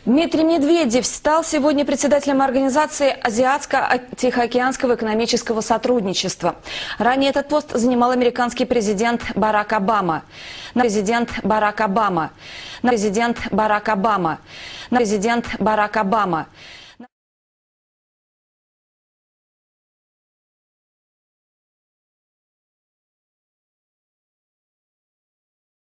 Дмитрий Медведев стал сегодня председателем Организации Азиатско-Тихоокеанского экономического сотрудничества. Ранее этот пост занимал американский президент Барак Обама. Президент Барак Обама.